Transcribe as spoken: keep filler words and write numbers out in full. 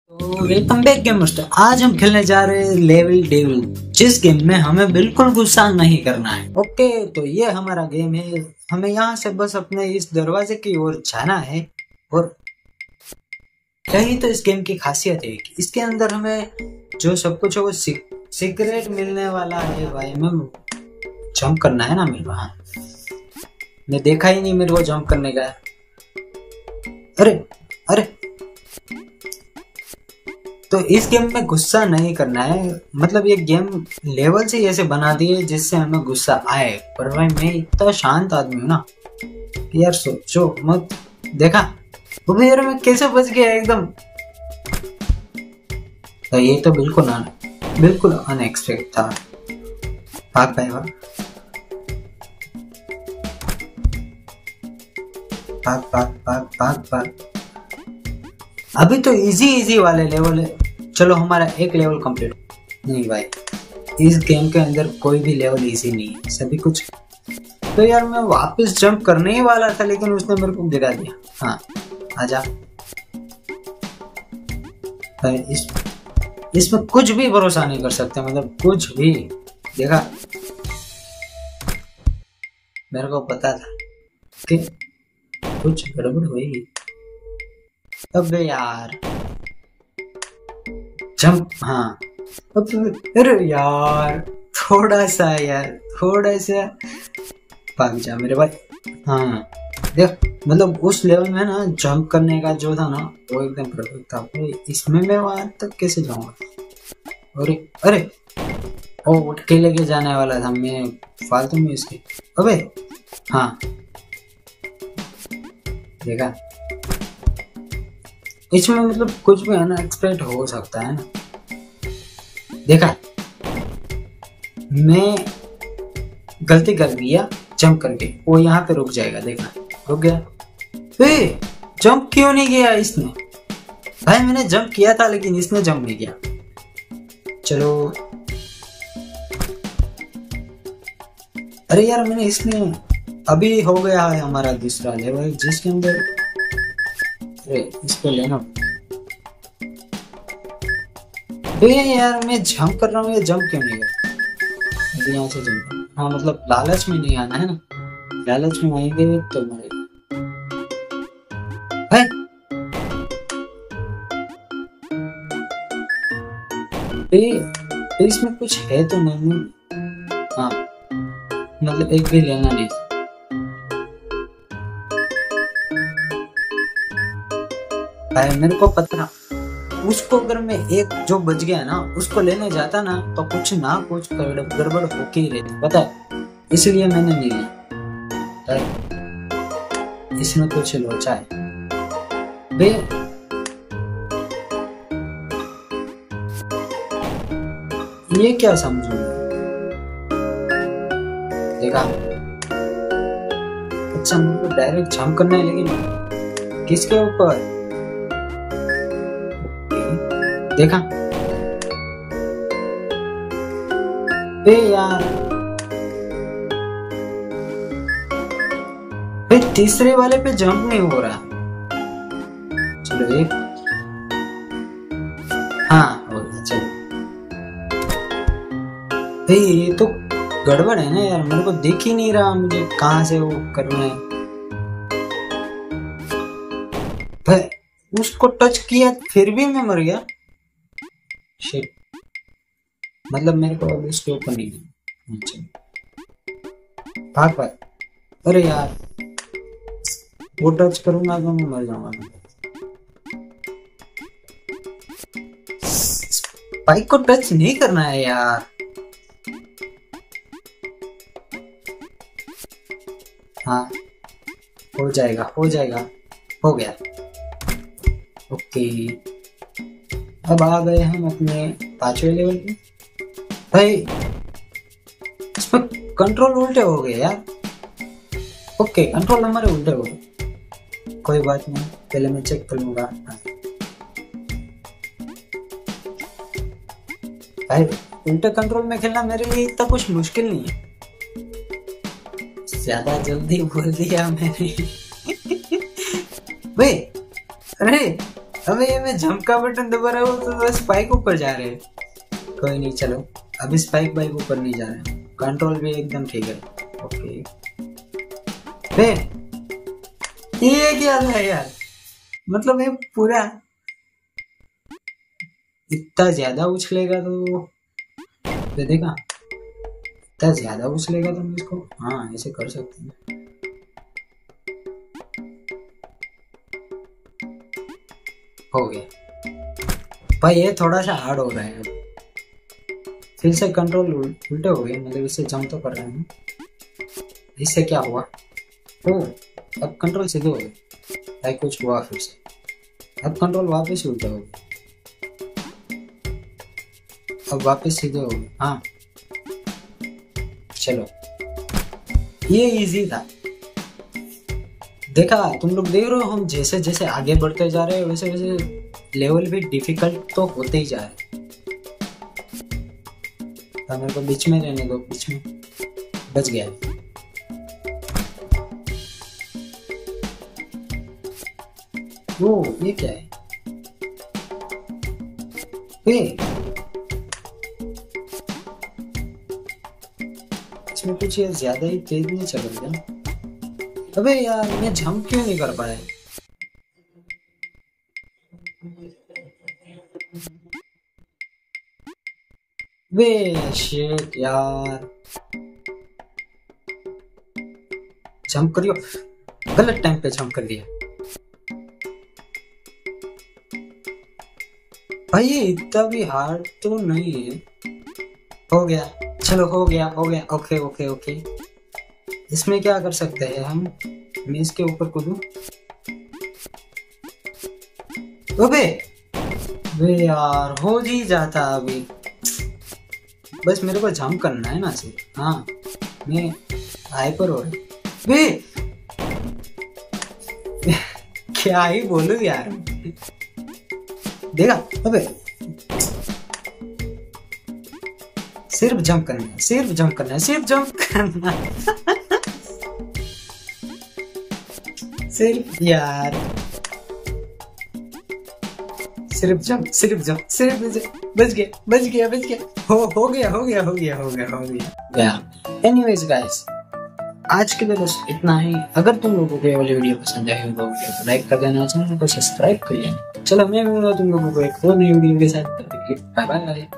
तो welcome back gamers. तो आज हम खेलने जा रहे हैं लेवल डेविल, जिस गेम में हमें बिल्कुल गुस्सा नहीं करना है। ओके, तो ये हमारा गेम है। हमें यहाँ से बस अपने इस दरवाजे की ओर जाना है और यही तो इस गेम की खासियत है कि इसके अंदर हमें जो सब कुछ है वो सीक्रेट मिलने वाला है। भाई हमें जंप करना है ना मेरे को। हाँ, मैं देखा ही नहीं मेरे को जंप करने का। अरे अरे तो इस गेम में गुस्सा नहीं करना है। मतलब ये गेम लेवल से ऐसे बना दिए जिससे हमें गुस्सा आए। पर भाई मैं इतना शांत आदमी हूँ ना यार, सोचो मत। देखा वो यार मैं कैसे बच गया एकदम। तो ये तो बिल्कुल अन, बिल्कुल अनएक्सपेक्टेड था। भाग भाई भाग भाग भाग भाग भाग भाग। अभी तो इजी इजी वाले लेवल है। चलो हमारा एक लेवल कंप्लीट। नहीं भाई, इस गेम के अंदर कोई भी लेवल इजी नहीं है, सभी कुछ। तो यार मैं वापस जंप करने ही वाला था लेकिन उसने मेरे को गिरा दिया। हाँ आजा भाई। इस इसमें कुछ भी भरोसा नहीं कर सकते, मतलब कुछ भी। देखा, मेरे को पता था कि कुछ गड़बड़ होगी। अबे यार जंप। हाँ अरे यार थोड़ा सा यार थोड़ा सा भाग जा मेरे भाई। हाँ देख, मतलब उस लेवल में ना जंप करने का जो था ना वो एकदम परफेक्ट था। इसमें मैं वहां तक कैसे जाऊंगा? अरे अरे ओ उठ के लेके जाने वाला था मैं, फालतू में इसके। अबे हाँ देखा, इसमें मतलब कुछ भी अनएक्सपेक्टेड हो सकता है ना। देखा, मैं गलती कर दिया जंप करके, वो यहाँ पे रुक जाएगा। देखना रुक गया। ए, जंप क्यों नहीं किया इसने? भाई मैंने जंप किया था लेकिन इसने जंप नहीं किया। चलो अरे यार मैंने इसने अभी हो गया है हमारा दूसरा लेवल जिसके अंदर इसको लेना। यार मैं जंप कर रहा हूँ, ये जंप क्यों नहीं कर? अभी यहाँ से जंप। हाँ मतलब लालच में नहीं आना है ना, लालच में आएंगे तो मरेगा। इसमें कुछ है तो नहीं। हाँ मतलब एक भी लेना नहीं। भाई मेरे को पता, उसको अगर मैं एक जो बच गया ना उसको लेने जाता ना तो कुछ ना कुछ गड़बड़ होके ही रहती, पता है। इसलिए मैंने नहीं लिया। इसमें कुछ लोचा है बे। ये क्या समझू? देखा, अच्छा मेरे को डायरेक्ट जंप करना है लेकिन किसके ऊपर? देखा बे यार, बे तीसरे वाले पे जंप नहीं हो रहा। चलो एक, हाँ हो गया। चलो भाई ये तो गड़बड़ है ना यार, मेरे को दिख ही नहीं रहा मुझे कहां से वो करना है। भाई उसको टच किया फिर भी मैं मर गया। शिट, मतलब मेरे को अब उसके ऊपर नहीं है। भाग भाग। अरे यार वो टच करूंगा तो मैं मर जाऊंगा। बाइक को टच नहीं करना है यार। हाँ हो जाएगा हो जाएगा, हो गया। ओके, अब आ गए हम अपने पांचवें लेवल पे। भाई इसमें कंट्रोल उल्टे हो गए यार। ओके कंट्रोल हमारे उल्टे हो गए, कोई बात नहीं, पहले मैं चेक कर लूंगा। भाई उल्टे कंट्रोल में खेलना मेरे लिए इतना कुछ मुश्किल नहीं है। ज्यादा जल्दी बोल दिया मैंने। भाई अरे अबे ये मैं जंप का बटन दबा रहा हूँ तो स्पाइक ऊपर जा रहे हैं। कोई नहीं, चलो अभी स्पाइक बाइक ऊपर नहीं जा रहे हैं, कंट्रोल भी एकदम ठीक है। ओके बे ये क्या था यार, मतलब ये पूरा इतना ज्यादा उछलेगा तो देखा, इतना ज्यादा उछलेगा तो इसको, हाँ ऐसे कर सकते हैं। हो गया भाई, ये थोड़ा सा हार्ड हो रहा है। फिर से कंट्रोल उल्टे हो गए, मतलब इससे जंप तो कर रहे हैं, इससे क्या हुआ? ओ अब कंट्रोल सीधे हो गए, भाई कुछ हुआ फिर से, अब कंट्रोल वापस उल्टा हो गया, अब वापस सीधे हो गए। हाँ चलो ये इजी था, देखा तुम लोग देख रहे हो, हम जैसे जैसे आगे बढ़ते जा रहे हैं वैसे वैसे लेवल भी डिफिकल्ट तो होते ही जा रहे। तो मेरे को बीच में रहने दो, बीच में बच गया। वो ये क्या है? ये इसमें कुछ ये ज्यादा ही तेज नहीं चल रहा। अबे यार मैं जंप क्यों नहीं कर पाया? बे शिट यार, जंप करियो, गलत टाइम पे जंप कर दिया भाई, ये इतना भी हार्ड तो नहीं है। हो गया, चलो हो गया हो गया, ओके ओके ओके। इसमें क्या कर सकते हैं हम, मैं इसके ऊपर कूदूं? अबे वे यार हो ही जाता अभी, बस मेरे को जंप करना है ना सिर्फ। हाँ मैं हाइपर हो रही वे क्या ही बोलूं यार, देखा? अबे सिर्फ जंप करना है, सिर्फ जंप करना है, सिर्फ जंप करना सिर्फ यार सिर्फ जंप, सिर्फ जंप, सिर्फ बच गया बच गया बच गया, हो हो गया हो गया हो गया हो गया हो गया गया। एनीवेज गाइस, आज के लिए बस इतना ही। अगर तुम लोगों को ये वाली वीडियो पसंद आई हो तो वीडियो को लाइक कर देना, चैनल को सब्सक्राइब कर लेना। चलो मैं मिलूंगा तुम लोगों को एक और नई वीडियो के साथ, बाय बाय।